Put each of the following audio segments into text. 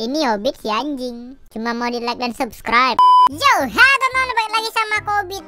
Ini Hobbit si anjing. Cuma mau di like dan subscribe. Yo, hai teman-teman, balik lagi sama Hobbit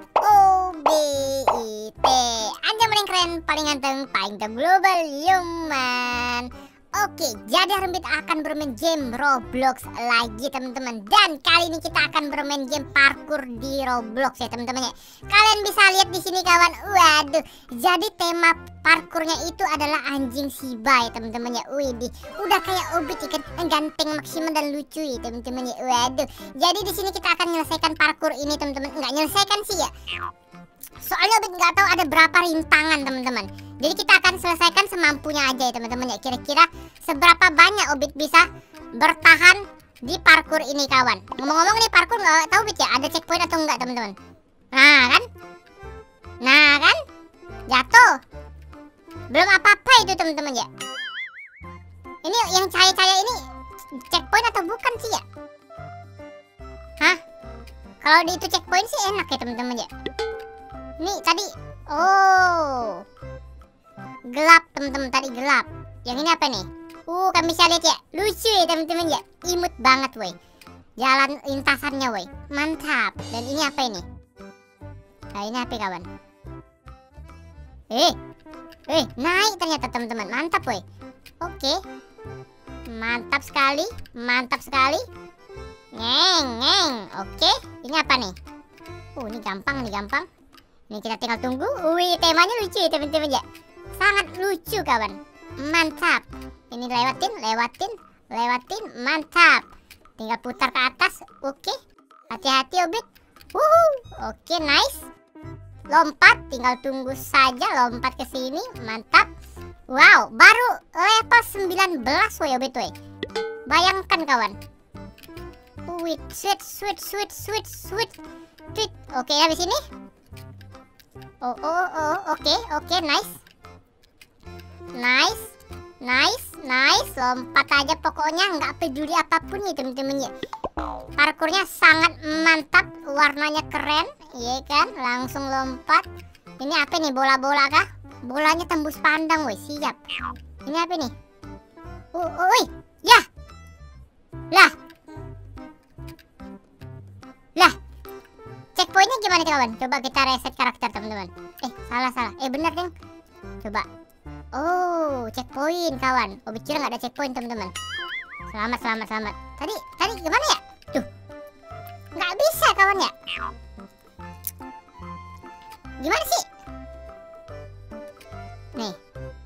OBIT. Anjing paling keren, paling ganteng, paling global human. Oke, jadi Hobbit akan bermain game Roblox lagi teman-teman. Dan kali ini kita akan bermain game parkour di Roblox ya teman-teman ya. Kalian bisa lihat di sini kawan. Waduh, jadi tema parkurnya itu adalah anjing Shiba ya teman-teman ya. Widih, udah kayak Hobbit ikan ganteng maksimal dan lucu ya teman-teman ya. Waduh, jadi di sini kita akan menyelesaikan parkur ini teman-teman. Nggak menyelesaikan sih ya, soalnya Hobbit nggak tahu ada berapa rintangan teman-teman. Jadi kita akan selesaikan semampunya aja ya teman-teman ya. Kira-kira seberapa banyak Hobbit bisa bertahan di parkur ini kawan. Ngomong-ngomong nih parkur nggak tahu Hobbit ya ada checkpoint atau enggak teman-teman. Nah kan jatuh. Belum apa-apa itu teman-teman ya. Ini yang cahaya-cahaya ini checkpoint atau bukan sih ya? Hah? Kalau di itu checkpoint sih enak ya teman-teman ya. Nih tadi, oh gelap teman-teman, tadi gelap. Yang ini apa nih? Kami bisa lihat ya, lucu ya teman-teman ya, imut banget woi. Jalan lintasannya woi, mantap. Dan ini apa ini? Nah ini apa kawan? Naik ternyata teman-teman, mantap woi. Oke, mantap sekali, mantap sekali. Ngeng. Oke, ini apa nih? Ini gampang nih, gampang. Ini kita tinggal tunggu. Wih, temanya lucu ya teman-teman ya. Sangat lucu kawan. Mantap. Ini lewatin, mantap. Tinggal putar ke atas. Oke. Hati-hati Hobbit. Oke, nice. Lompat, tinggal tunggu saja lompat ke sini. Mantap. Wow, baru level 19 woy Hobbit woy. Bayangkan kawan. Wait, sweet. Oke, habis ini. Oke, nice. Lompat aja pokoknya, nggak peduli apapun ya temen-temen ya. Parkurnya sangat mantap, warnanya keren, iya kan? Langsung lompat. Ini apa nih, bola-bola kah? Bolanya tembus pandang, woi, siap. Ini apa nih? Ya. Lah. Checkpointnya gimana kawan? Coba kita reset karakter teman-teman. Salah. Bener deng. Coba. Checkpoint kawan. Kira nggak ada checkpoint teman-teman. Selamat. Tadi gimana ya? Tuh. Nggak bisa kawan ya. Gimana sih? Nih.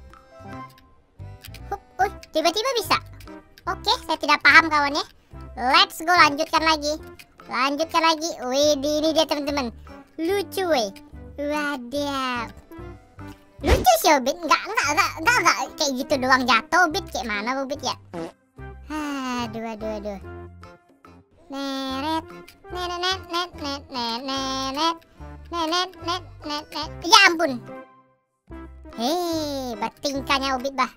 Tiba-tiba bisa. Oke, saya tidak paham kawan ya. Let's go, lanjutkan lagi. Wih, ini dia teman-teman. Lucu weh. Waduh. Lucu sih Hobbit. Enggak kayak gitu doang jatuh Hobbit. Kayak mana Hobbit ya? Aduh. Neret. Ya ampun. Betingkahnya Hobbit bah.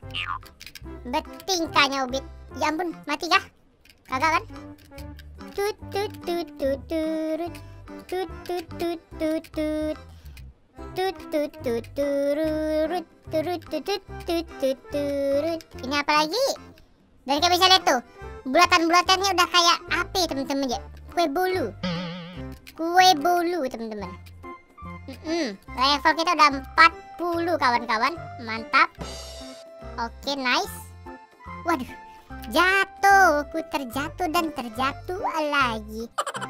Ya ampun, mati kah? Kagak kan? Ini apa lagi? Dan kalian bisa lihat tuh, bulatan-bulatannya udah kayak api teman-teman ya. Kue bolu teman-teman. Level kita udah 40 kawan-kawan. Mantap. Oke, nice. Waduh, jatuh, aku terjatuh dan terjatuh lagi.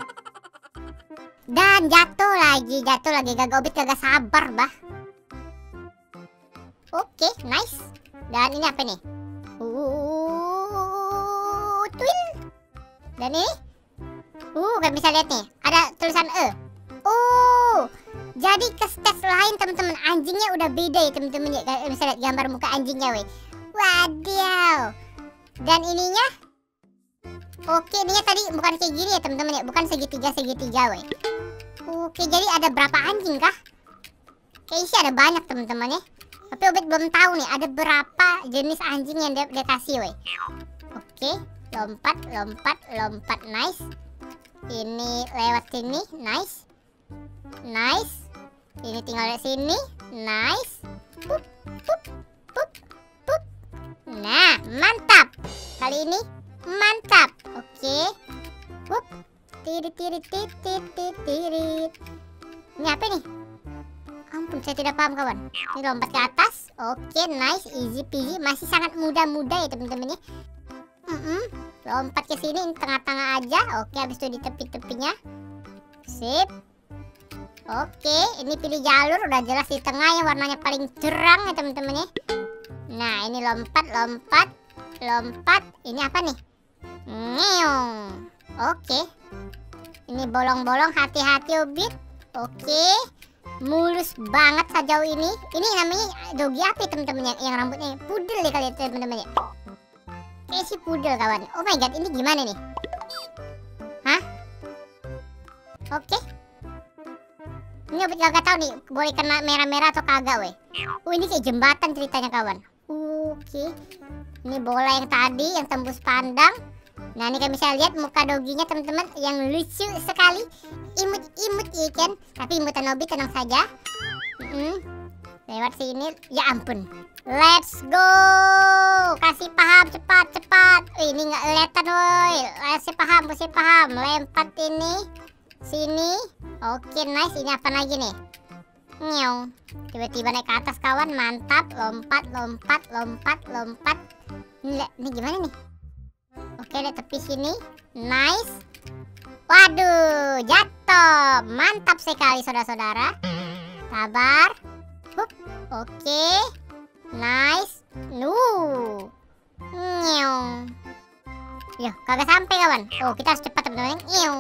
Dan jatuh lagi. Gak Hobbit kagak sabar bah. Oke, nice. Dan ini apa nih? Twin. Dan ini? Gak bisa lihat nih. Ada tulisan E. Jadi ke stage lain teman-teman. Anjingnya udah beda ya teman-teman ya. Gak bisa lihat gambar muka anjingnya weh. Wadiau. Dan ininya, oke, ininya tadi bukan kayak gini ya teman-teman ya, bukan segitiga weh. Oke, jadi ada berapa anjing kah? Kayaknya sih ada banyak teman-teman ya. Tapi Hobbit belum tahu nih ada berapa jenis anjing yang dia kasih weh. Oke, lompat, nice. Ini lewat sini, nice. Ini tinggal di sini, nice. Pup. Nah, mantap. Kali ini mantap. Oke. Wup. Tirit tirit tirit tirit tirit. Ini apa nih? Ampun, saya tidak paham kawan. Ini lompat ke atas. Oke, nice, easy peasy. Masih sangat mudah-mudah ya teman-teman ya. Lompat ke sini, tengah-tengah aja. Oke, habis itu di tepi-tepinya. Sip. Oke, ini pilih jalur. Udah jelas di tengah yang warnanya paling terang ya teman-teman ya. Nah, ini lompat, lompat, lompat. Ini apa nih? Ngeong. Oke. Ini bolong-bolong, hati-hati Obit. Oke. Mulus banget sejauh ini. Ini namanya dogi apa ya teman-teman yang rambutnya pudel ya kali ya teman-teman ya. Kayak si pudel kawan. Oh my god, ini gimana nih? Hah? Oke. Ini Obit gak tahu nih boleh kena merah-merah atau kagak weh. Ini kayak jembatan ceritanya kawan. Oke. Ini bola yang tadi yang tembus pandang. Nah, ini kalian bisa lihat muka doginya teman-teman yang lucu sekali. Imut-imut ya kan. Tapi imutan Obit tenang saja. Lewat sini. Ya ampun. Let's go. Kasih paham cepat-cepat. Ini nggak kelihatan woi. Kasih paham. Lempar ini. Sini. Oke, nice. Ini apa lagi nih? Nyong. Tiba-tiba naik ke atas kawan. Mantap. Lompat, lompat, lompat, lompat. Ini gimana nih? Oke, lihat tepi sini. Nice. Waduh, jatuh. Mantap sekali saudara-saudara. Sabar. Hup. Oke. Nice. Nyong. Yo, kagak sampai kawan. Oh, kita harus cepat teman-teman.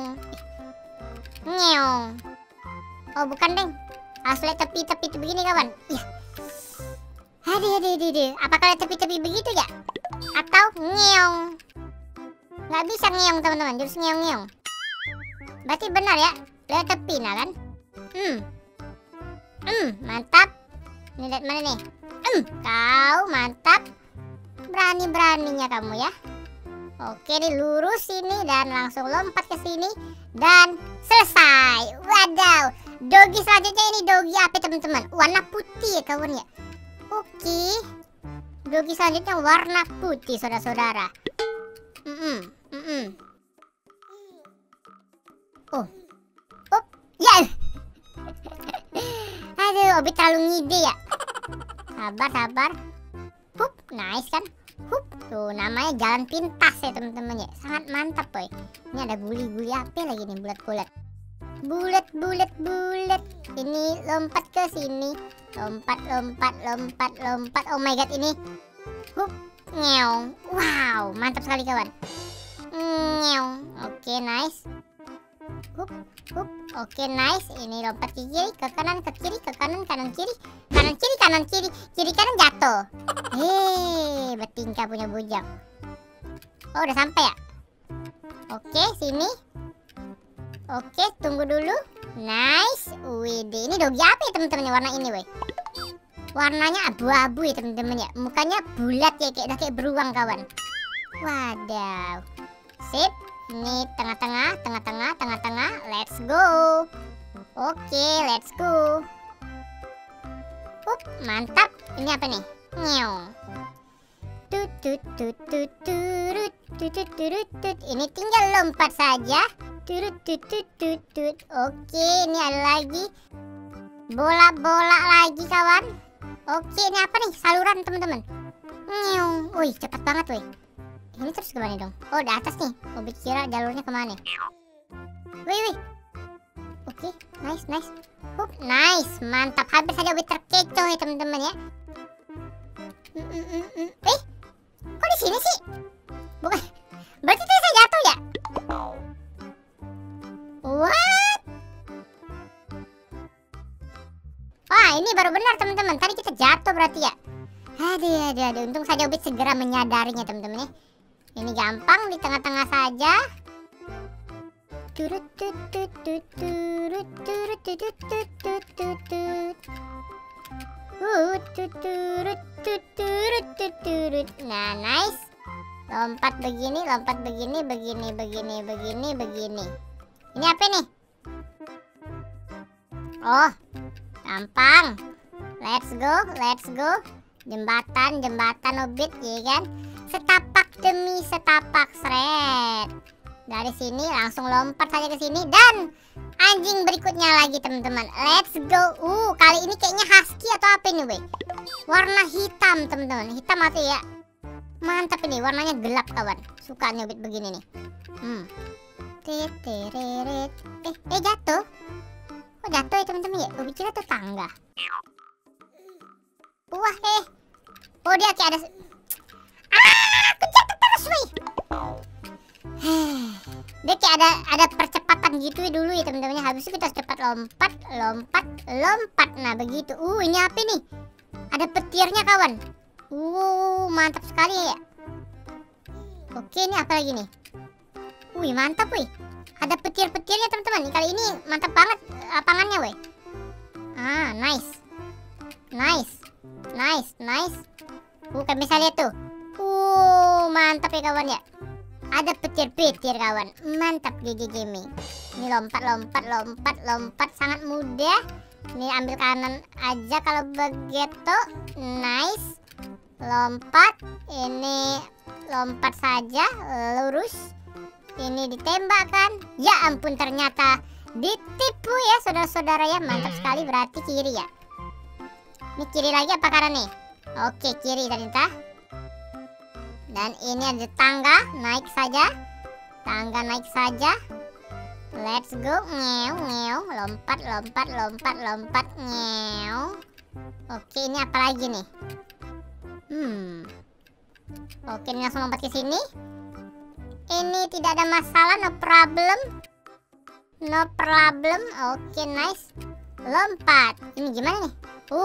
Nyong. Oh, bukan deng. Harus lihat tepi-tepi begini kawan. Iya. Aduh. Apakah lihat tepi-tepi begitu ya? Atau ngeong? Nggak bisa ngeong teman-teman, jurus ngeong. Berarti benar ya, lihat tepi nah kan. Mantap. Ini lihat mana nih? Kau mantap. Berani-beraninya kamu ya. Oke, nih lurus sini dan langsung lompat ke sini dan selesai. Wadaw. Dogi selanjutnya ini dogi apa teman-teman? Warna putih ya kawan ya. Oke. Dogi selanjutnya warna putih saudara-saudara. Oh. Ya. Aduh, Obit terlalu ngide ya. Sabar. Hup, nice kan? Hup, tuh namanya jalan pintas ya teman-teman ya. Sangat mantap boy. Ini ada guli-guli apa lagi nih, bulat-bulat. Bulat. Ini lompat ke sini. Lompat. Oh my god, ini. Hup, ngeong. Wow, mantap sekali kawan. Ngeong. Oke, nice. Hup. Oke, nice. Ini lompat ke kiri, ke kanan, ke kiri, ke kanan, kanan kiri, kiri kanan jatuh. Bertingkah punya bujang. Oh, udah sampai ya? Oke, sini. Oke, tunggu dulu. Nice. Widih, ini dogi apa ya teman-teman warna ini weh? Warnanya abu-abu ya teman-teman ya. Mukanya bulat ya, kayak beruang kawan. Wadaw. Sip. Ini tengah-tengah. Let's go. Oke, let's go. Mantap. Ini apa nih? Nyong. Ini tinggal lompat saja. Oke, ini ada lagi bola-bola lagi kawan. Oke, ini apa nih? Saluran teman-teman. Nyong. Wih, cepat banget wih. Ini terus kemana dong? Oh, di atas nih. Obit kira jalurnya kemana? Wih. Oke, nice. Nice, mantap. Hampir saja Obit terkecoh ya teman-teman ya. Kok di sini sih? Bukan. Berarti tadi saya jatuh ya? What? Wah, ini baru benar teman-teman. Tadi kita jatuh berarti ya. Aduh. Untung saja Obit segera menyadarinya teman-teman ya. Ini gampang, di tengah-tengah saja. Nah, nice. Lompat begini. Ini apa nih? Oh, gampang. Let's go. Jembatan Obit ya kan. Setapak demi setapak, seret. Dari sini langsung lompat saja ke sini dan anjing berikutnya lagi teman-teman. Let's go. Kali ini kayaknya husky atau apa ini, weh? Warna hitam teman-teman. Hitam atau ya? Mantap ini, warnanya gelap kawan. Suka nyubit begini nih. Jatuh. Kok jatuh ya teman-teman ya? Ubit kita tuh tangga. Wah, oh dia kayak ada. Aku jatuh terus, weh. Dia kayak ada percepatan gitu ya dulu ya teman-teman. Habis itu kita cepat lompat. Nah begitu. Ini apa nih? Ada petirnya kawan. Mantap sekali ya. Oke, ini apa lagi nih? Mantap wih. Ada petir-petirnya teman-teman. Kali ini mantap banget lapangannya weh. Nice. Kan bisa lihat tuh. Mantap ya kawan ya. Ada petir-petir kawan. Mantap GG Gaming. Ini lompat sangat mudah. Ini ambil kanan aja kalau begitu. Nice. Lompat. Ini lompat saja lurus. Ini ditembakkan. Ya ampun, ternyata ditipu ya saudara-saudara ya. Mantap sekali, berarti kiri ya. Ini kiri lagi apa kanan nih? Oke, kiri ternyata. Dan ini ada tangga, naik saja. Let's go. Ngew. Lompat. Ngew. Oke, ini apa lagi nih? Oke, ini langsung lompat ke sini. Ini tidak ada masalah, no problem. Oke, nice. Lompat. Ini gimana nih?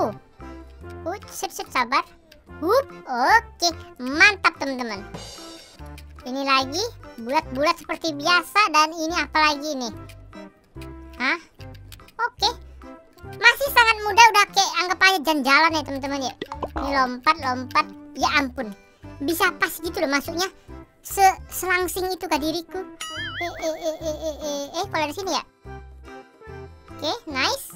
Sit, sabar. Oke, mantap teman-teman. Ini lagi bulat-bulat seperti biasa. Dan ini apa lagi nih? Oke, masih sangat mudah, udah kayak anggap aja jalan ya teman-teman ya. Ini lompat. Ya ampun, bisa pas gitu loh masuknya. Selangsing itu ke diriku. Kalau dari sini ya. Oke, nice.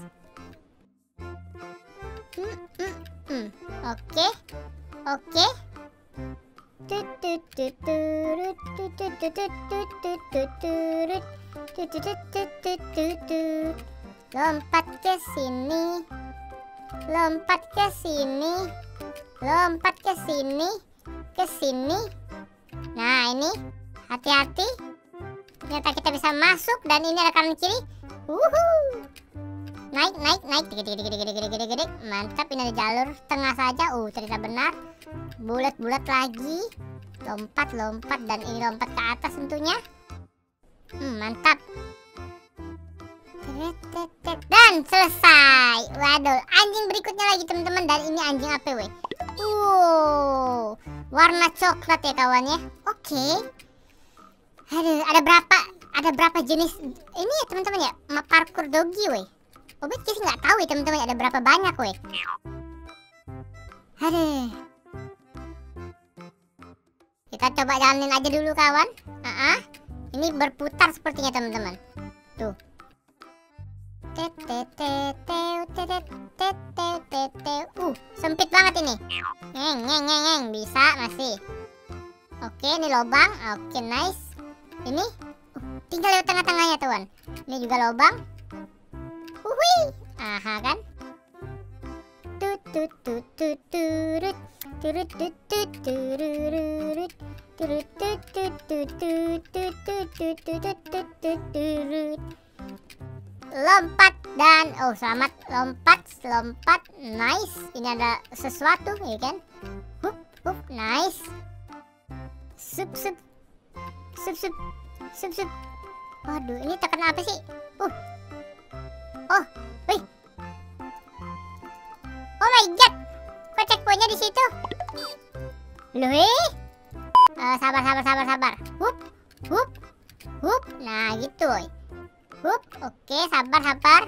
Oke. Lompat ke sini. Nah, ini hati-hati. Ternyata kita bisa masuk dan ini ada kanan kiri. Naik. Gede. Mantap, ini ada jalur tengah saja. Ternyata benar. Bulat-bulat lagi. Lompat dan ini lompat ke atas tentunya. Mantap. Dan selesai. Waduh, anjing berikutnya lagi teman-teman. Dan ini anjing apa weh? Warna coklat ya kawan ya. Oke. Aduh, ada berapa jenis ini ya teman-teman ya? Parkour doggy weh. Obet sih nggak tahu ya teman-teman, ada berapa banyak weh. Aduh. Kita coba jalanin aja dulu kawan. Ini berputar sepertinya teman-teman. Tuh. Sempit banget ini. Ngeng. Bisa masih. Oke, ini lubang. Oke, nice. Ini tinggal lewat tengah-tengahnya tuan. Ini juga lubang. Kan. Lompat dan selamat lompat. Nice. Ini ada sesuatu ya kan. Nice. Sup. Waduh, ini tekan apa sih? Wih. Oh my god. Kok checkpointnya di situ? Loh, sabar. Nah, gitu. Oke, sabar.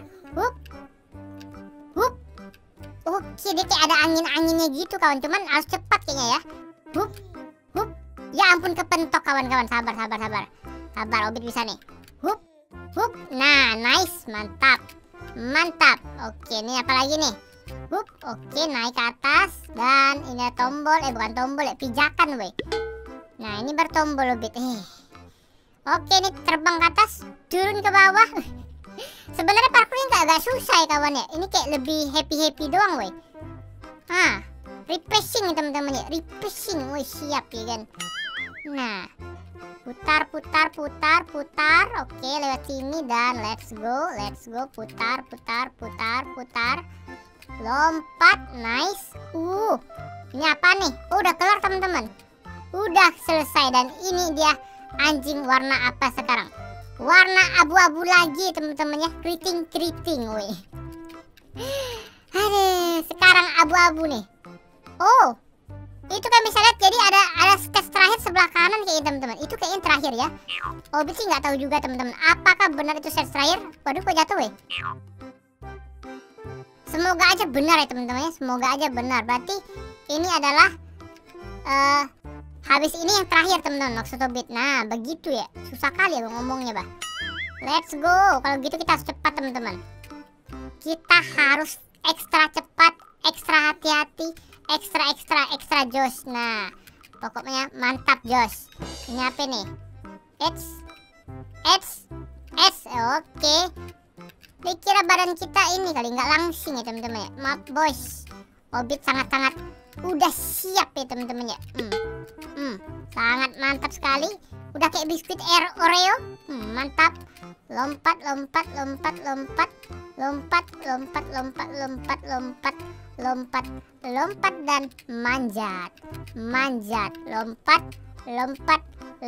Oke, dia kayak ada angin-anginnya gitu kawan. Cuman harus cepat kayaknya ya. Ya ampun, kepentok kawan-kawan. Sabar. Obit bisa nih. Nah, nice. Mantap. Oke, ini apa lagi nih? Oke, naik ke atas. Dan ini ada tombol. Bukan tombol ya, pijakan weh. Nah, ini bertombol Obit. Oke, ini terbang ke atas, turun ke bawah. Sebenarnya parkurnya agak susah ya kawan ya. Ini kayak lebih happy doang woi. Refreshing teman-teman ya, refreshing. Woi, siap ya kan. Nah, putar. Oke, lewat sini dan let's go. Putar. Lompat, nice. Ini apa nih? Udah kelar teman-teman. Udah selesai dan ini dia anjing warna apa sekarang? Warna abu-abu lagi teman-teman ya. Keriting woi. Aduh, sekarang abu-abu nih. Oh, itu kan bisa lihat jadi ada stage terakhir sebelah kanan kayaknya teman-teman. Itu kayaknya terakhir ya. Oh, sih nggak tahu juga teman-teman. Apakah benar itu stage terakhir? Waduh, kok jatuh weh. Semoga aja benar ya teman-teman ya. Semoga aja benar. Berarti ini adalah habis ini yang terakhir teman-teman, maksud Obit. Nah, begitu ya. Susah kali ya ngomongnya, bah. Let's go. Kalau gitu kita harus cepat teman-teman. Kita harus ekstra cepat, ekstra hati-hati, ekstra jos. Nah, pokoknya mantap jos. Ini apa nih? It's oke. Dikira badan kita ini kali nggak langsing ya teman-teman ya. Maaf bos. Obit sangat-sangat udah siap ya teman-teman ya. Sangat mantap sekali. Udah kayak biskuit Oreo. Mantap. Lompat dan manjat. Lompat.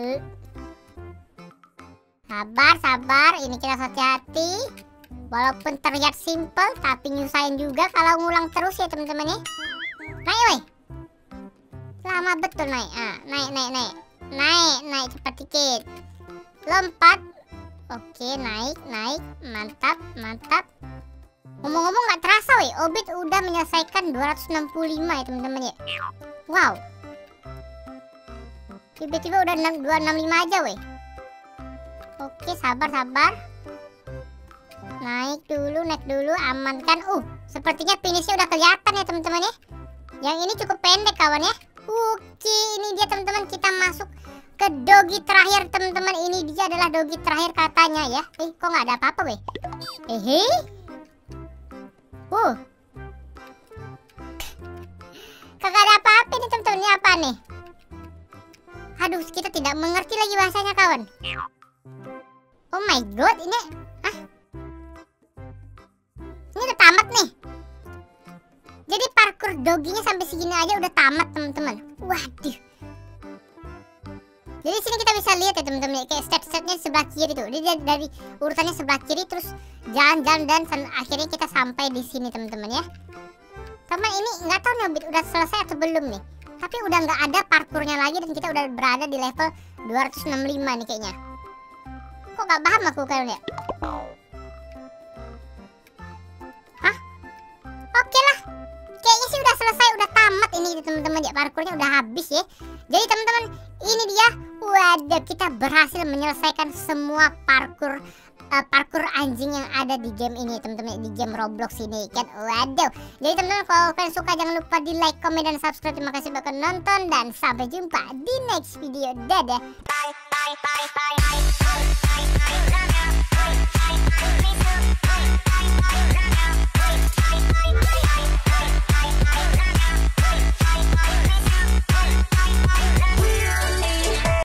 Sabar. Ini kita hati-hati. Walaupun terlihat simple, tapi nyusahin juga kalau ngulang terus ya teman-teman ya. Naik woi. Lama betul naik. Naik cepat dikit. Lompat. Oke, naik. Mantap. Ngomong-ngomong nggak terasa woi, Obit udah menyelesaikan 265 ya teman-teman ya. Wow. Tiba-tiba udah 265 aja woi. Oke, sabar. Naik dulu, amankan. Sepertinya finishnya udah kelihatan ya teman-teman ya. Yang ini cukup pendek kawan ya. Oke, ini dia teman-teman, kita masuk ke dogi terakhir teman-teman. Ini dia adalah dogi terakhir katanya ya. Kok nggak ada apa-apa weh? Kagak ada apa-apa nih teman-teman. Ini apa nih? Aduh, kita tidak mengerti lagi bahasanya kawan. Oh my god, ini udah tamat nih. Jadi parkur doginya sampai segini aja udah tamat teman-teman. Waduh. Jadi sini kita bisa lihat ya teman-teman, kayak step-stepnya sebelah kiri tuh. Dia dari urutannya sebelah kiri terus jalan-jalan dan akhirnya kita sampai di sini teman-teman ya. Teman ini nggak tahu nih udah selesai atau belum nih. Tapi udah nggak ada parkurnya lagi dan kita udah berada di level 265 nih kayaknya. Kok nggak paham aku kayaknya? Oke lah. Kayaknya sih udah selesai, udah tamat ini teman-teman ya, parkurnya udah habis ya. Jadi teman-teman, ini dia. Waduh, kita berhasil menyelesaikan semua parkur anjing yang ada di game ini teman-teman, di game Roblox ini kan. Waduh. Jadi teman-teman, kalau kalian suka jangan lupa di like, comment, dan subscribe. Terima kasih sudah nonton dan sampai jumpa di next video. Dadah. Bye.